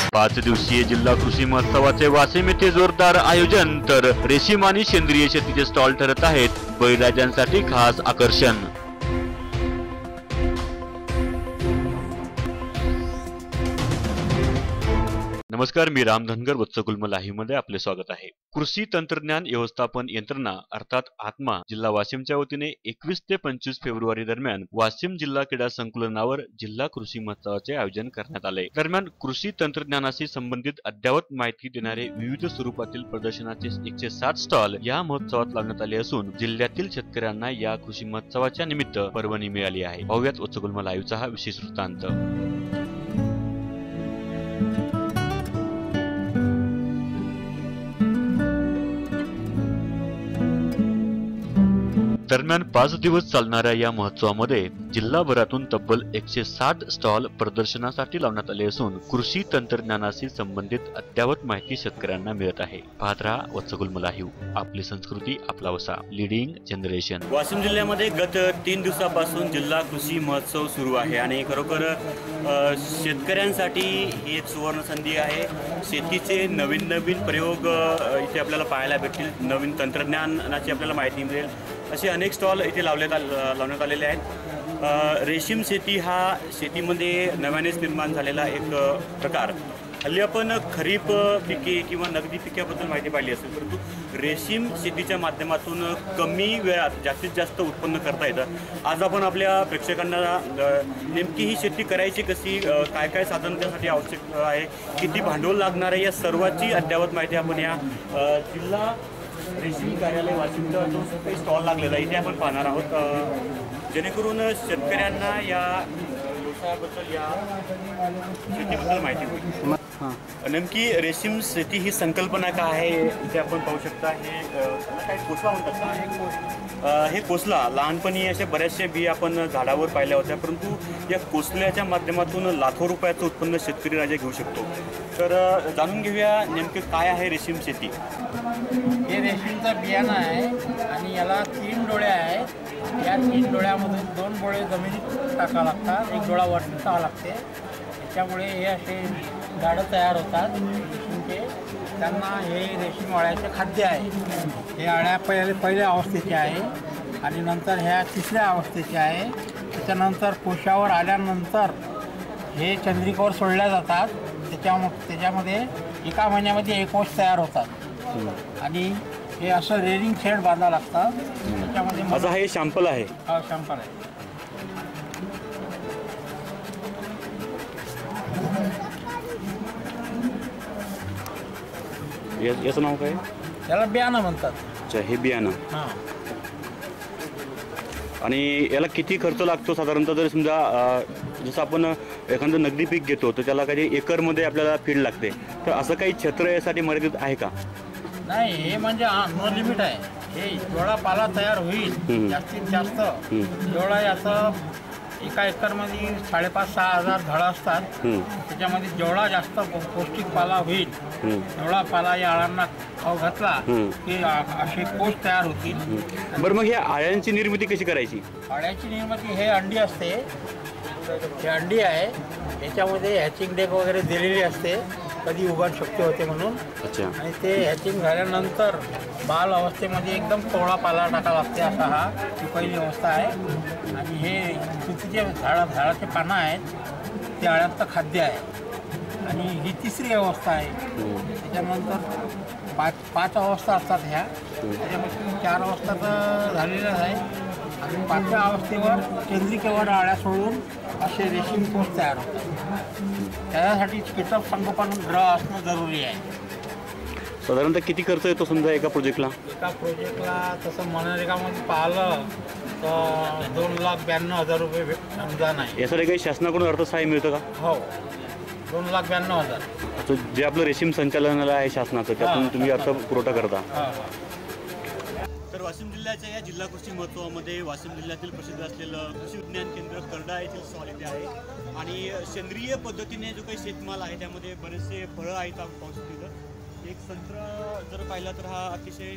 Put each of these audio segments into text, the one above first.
5 दिवसीय जिल्हा कृषी महोत्सवाचे वाशिम येथे जोरदार आयोजन, तर रेशीम आणि सेंद्रिय शेतीचे स्टॉल ठरत आहेत बळीराजांसाठी खास आकर्षण। नमस्कार, मी राम धनगर वत्सकुल्म लाईव्ह मध्ये आपले स्वागत आहे। कृषी तंत्रज्ञान व्यवस्थापन यंत्रणा अर्थात आत्मा जिल्हा वाशिमच्या वतीने 21 ते 25 फेब्रुवारी दरम्यान वाशिम जिल्हा क्रीडा संकुलनावर जिल्हा कृषी महोत्सवाचे आयोजन करण्यात आले। दरम्यान कृषी तंत्रज्ञानाशी संबंधित अद्ययावत माहिती देणारे विविध स्वरूपातील प्रदर्शनाचे 160 स्टॉल या महोत्सवात लावण्यात आले असून जिल्ह्यातील शेतकऱ्यांना या कृषी महोत्सवाच्या निमित्त पर्वणी मिळाली आहे। पाहुयात वत्सकुल्म लाईव्हचा हा विशेष वृत्तांत। दरम्यान 5 दिवस चालणाऱ्या या महोत्सवामध्ये जिल्हाभरातून तब्बल 160 स्टॉल प्रदर्शनासाठी लावण्यात आले असून कृषी तंत्रज्ञानाशी संबंधित अद्ययावत माहिती शेतकऱ्यांना मिळत आहे। पाहत रहा वत्सकुल्म लाईव्ह, आपली संस्कृती आपला वसा, लीडिंग जनरेशन। वाशिम जिल्ह्यामध्ये गत 3 दिवसापासून जिल्हा कृषी महोत्सव सुरू आहे आणि खरोखर शेतकऱ्यांसाठी ही एक सुवर्ण संधी आहे। शेतीचे नवीन प्रयोग इथे आपल्याला पाहायला भेटतील, नवीन तंत्रज्ञानाची आपल्याला माहिती मिळेल, असे अनेक स्टॉल इथे लावण्यात आलेले आहेत। रेशीम शेती हा शेतीमध्ये नव्यानेच निर्माण झालेला एक प्रकार। हल्ली आपण खरीप पिके किंवा नगदी पिकाबद्दल माहिती पाहिली असेल, परंतु रेशीम शेतीच्या माध्यमातून कमी वेळात जास्तीत जास्त उत्पन्न करता येतं। आज आपण आपल्या प्रेक्षकांना नेमकी ही शेती करायची कशी, काय काय साधन त्यासाठी आवश्यक आहे, किती भांडवल लागणार आहे, या सर्वाची अद्ययावत माहिती आपण या जिल्हा रेशीम कार्यालय वाशिमचा जो काही स्टॉल लागलेला आहे इथे आपण पाहणार आहोत, जेणेकरून शेतकऱ्यांना या व्यवसायाबद्दल या शेतीबद्दल माहिती होईल। नेमकी रेशीम शेती ही संकल्पना काय आहे इथे आपण पाहू शकता। हे काय कोसला म्हणतात, हे कोसला लहानपणी असे बऱ्याचशे बी आपण झाडावर पाहिल्या होत्या, परंतु या कोसल्याच्या माध्यमातून लाखो रुपयाचं उत्पन्न शेतकरी राजा घेऊ शकतो। तर जाणून घेऊया नेमके काय आहे रेशीम शेती। हे रेशीमचं बियाणं आहे आणि याला 3 डोळे आहेत। या 3 डोळ्यामधून 2 डोळे जमिनीत टाकावं लागतात, 1 डोळा वरती टाकावं लागते। त्याच्यामुळे हे असे झाडं तयार होतात रेशीमचे। त्यांना हे रेशीम अळ्याचे खाद्य आहे। हे अळ्या पहिल्या अवस्थेचे आहे आणि नंतर ह्या 3ऱ्या अवस्थेचे आहे। त्याच्यानंतर कोशावर आल्यानंतर हे चंद्रिकेवर सोडल्या जातात। त्याच्यामध्ये 1 महिन्यामध्ये 1 कोश तयार होतात आणि हे असं रेलिंग शेड बांधावं लागतं। त्याच्यामध्ये असं हे शॅम्पल आहे। हा शॅम्पल आहे। याचं नाव काय? त्याला बियाणं म्हणतात। अच्छा, हे बियाणं। हां। आणि याला किती खर्च लागतो साधारणतः? जर समजा जसं आपण एखादं नगदी पीक घेतो तर त्याला काही एकरमध्ये आपल्याला फीड लागते, तर असं काही क्षेत्र यासाठी मर्यादित आहे का? नाही, हे म्हणजे नो लिमिट आहे। हे जेवढा पाला तयार होईल जास्तीत जास्त जेवढा याचं 1 एकरमध्ये 5,500-6 हजार झाडं असतात। त्याच्यामध्ये जेवढा जास्त पौष्टिक पाला होईल तेवढा पाला या अळ्यांना खाऊ घातला की असे कोश तयार होतील। बरं, मग ह्या अळ्यांची निर्मिती कशी करायची? अळ्याची निर्मिती हे अंडी असते, हे अंडी आहे, याच्यामध्ये हॅचिंग डेक वगैरे दिलेली असते, कधी उगवण शक्य होते म्हणून। अच्छा। आणि ते हॅचिंग झाल्यानंतर बाल अवस्थेमध्ये एकदम कोवळा पाला टाकावा लागते, असा हा ही पहिली अवस्था आहे। आणि हे तुतीचे झाडाचे पानं आहेत, ते अळ्यांचं खाद्य आहे। आणि ही 3री अवस्था आहे। त्याच्यानंतर 5 अवस्था असतात ह्या, त्याच्यामध्ये 4 अवस्था तर झालेल्या आहे आणि 5व्या अवस्थेवर केंद्रिकेवर अळ्या सोडून असे रेशीम कोश तयार होतात। त्यासाठी कीटक संगोपन ग्रह असणं जरुरी आहे। साधारणतः किती खर्च येतो समजा एका प्रोजेक्टला? एका प्रोजेक्टला तसं मनरेगामध्ये पाहिलं तर 2,92,000 रुपये अनुदान आहे। यासाठी काही शासनाकडून अर्थसहाय्य मिळतं का? हो, 2,92,000। तर जे आपलं रेशीम संचालनालय आहे शासनाचं, त्यातून तुम्ही अर्थ पुरवठा करता? तर वाशिम जिल्ह्याच्या या जिल्हा कृषी महोत्सवामध्ये वाशिम जिल्ह्यातील प्रसिद्ध असलेलं कृषी विज्ञान केंद्र करडा येथील स्टॉल इथे आहे आणि सेंद्रिय पद्धतीने जो काही शेतमाल आहे त्यामध्ये बरेचसे फळं आहेत आपण पाहू शकतो। एक संत्रा जर पाहिला तर हा अतिशय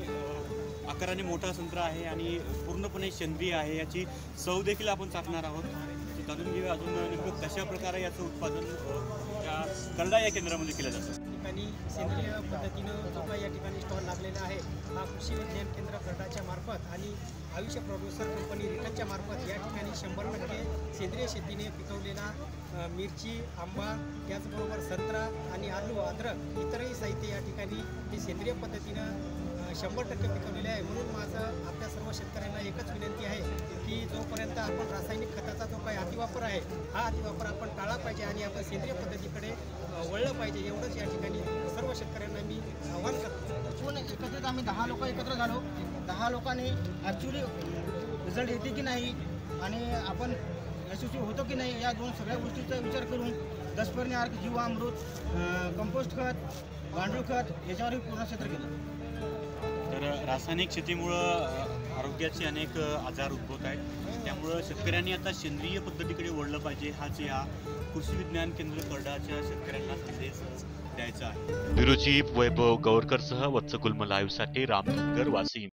आकाराने मोठा संत्रा आहे आणि पूर्णपणे सेंद्रिय आहे। याची चव देखील आपण चाखणार आहोत। जाणून घेऊया अजून नेमकं कशा प्रकारे याचं उत्पादन त्या करडा या केंद्रामध्ये केलं जातं. ठिकाणी सेंद्रिय पद्धतीनं जो काही या ठिकाणी स्टॉल लागलेला आहे हा कृषी विज्ञान केंद्र करडाच्या मार्फत आणि आयुष्य प्रोड्युसर कंपनी रिटनच्या मार्फत या ठिकाणी 100% सेंद्रिय शेतीने पिकवलेला मिरची, आंबा, त्याचबरोबर संत्रा आणि आलू, अद्रक इतरही साहित्य या ठिकाणी हे सेंद्रिय पद्धतीनं 100% पिकवलेले आहे. म्हणून माझं आपल्या सर्व शेतकऱ्यांना एकच विनंती आहे की जोपर्यंत आपण रासायनिक खताचा जो काही अतिवापर आहे हा अतिवापर आपण टाळला पाहिजे आणि आपण सेंद्रिय पद्धतीकडे वळलं पाहिजे. एवढंच या ठिकाणी सर्व शेतकऱ्यांना मी आव्हान करतो. पण एकत्रित आम्ही 10 लोक एकत्र झालो. 10 लोकांनी ॲक्च्युली रिझल्ट येते की नाही आणि आपण यशस्वी होतो की नाही या दोन सगळ्या गोष्टीचा विचार करून 10 पर्णी आर्क, जीवामृत, कंपोस्ट खत, गांडूळ खत याच्यावरही पूर्ण क्षेत्र केलं. तर रासायनिक शेतीमुळं आरोग्याचे अनेक आजार उद्भवत आहेत. त्यामुळं शेतकऱ्यांनी आता सेंद्रिय पद्धतीकडे वळलं पाहिजे हाच या कृषी विज्ञान केंद्र करडाच्या शेतकऱ्यांना संदेश द्यायचा आहे. ब्युरो चीफ वैभव गौरकरसह वत्सकुल्म लाईव्हसाठी राम धनगर, वाशिम.